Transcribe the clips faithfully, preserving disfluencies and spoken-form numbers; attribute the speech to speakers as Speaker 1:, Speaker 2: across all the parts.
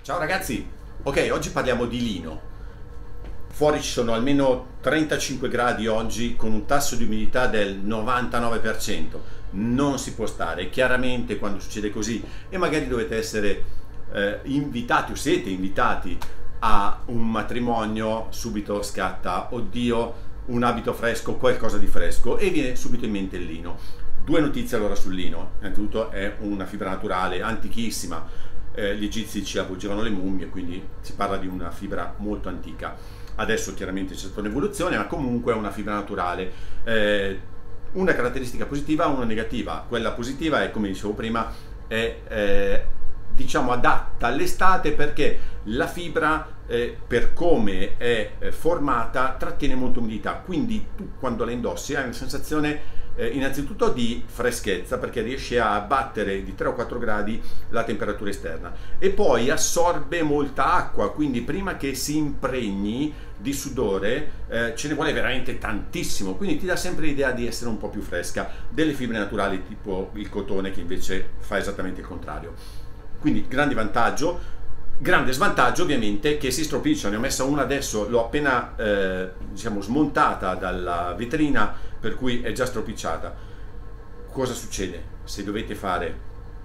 Speaker 1: Ciao ragazzi, ok, oggi parliamo di lino. Fuori ci sono almeno trentacinque gradi oggi con un tasso di umidità del novantanove per cento. Non si può stare, chiaramente quando succede così e magari dovete essere eh, invitati o siete invitati a un matrimonio, subito scatta, oddio, un abito fresco, qualcosa di fresco e viene subito in mente il lino. Due notizie allora sul lino. Innanzitutto è una fibra naturale, antichissima. Eh, gli egizi ci avvolgevano le mummie, quindi si parla di una fibra molto antica. Adesso chiaramente c'è stata un'evoluzione, ma comunque è una fibra naturale. Eh, una caratteristica positiva e una negativa. Quella positiva è, come dicevo prima, è eh, diciamo adatta all'estate perché la fibra eh, per come è eh, formata trattiene molta umidità, quindi tu quando la indossi hai una sensazione Eh, innanzitutto di freschezza perché riesce a battere di tre o quattro gradi la temperatura esterna e poi assorbe molta acqua, quindi prima che si impregni di sudore eh, ce ne vuole veramente tantissimo, quindi ti dà sempre l'idea di essere un po' più fresca delle fibre naturali tipo il cotone che invece fa esattamente il contrario. Quindi grande vantaggio. Grande svantaggio ovviamente che si stropiccia. Ne ho messa una adesso, l'ho appena eh, diciamo smontata dalla vetrina, per cui è già stropicciata. Cosa succede? Se dovete fare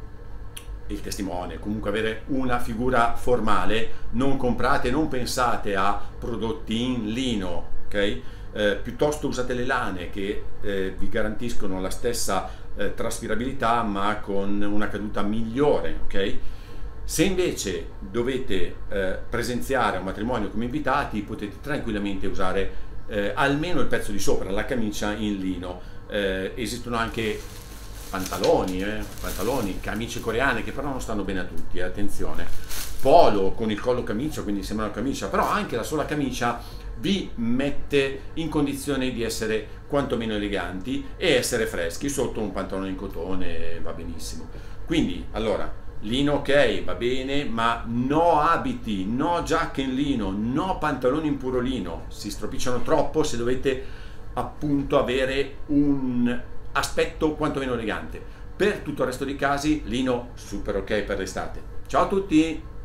Speaker 1: il testimone, comunque avere una figura formale, non comprate, non pensate a prodotti in lino, ok? Eh, piuttosto usate le lane che eh, vi garantiscono la stessa eh, traspirabilità ma con una caduta migliore, ok? Se invece dovete eh, presenziare a un matrimonio come invitati, potete tranquillamente usare eh, almeno il pezzo di sopra, la camicia in lino. Eh, esistono anche pantaloni, eh, pantaloni, camicie coreane che però non stanno bene a tutti, eh, attenzione. Polo con il collo camicia, quindi sembra una camicia, però anche la sola camicia vi mette in condizione di essere quantomeno eleganti e essere freschi. Sotto un pantalone in cotone va benissimo. Quindi, allora, lino ok, va bene, ma no abiti, no giacche in lino, no pantaloni in puro lino, si stropicciano troppo se dovete appunto avere un aspetto quantomeno elegante. Per tutto il resto dei casi, lino super ok per l'estate. Ciao a tutti!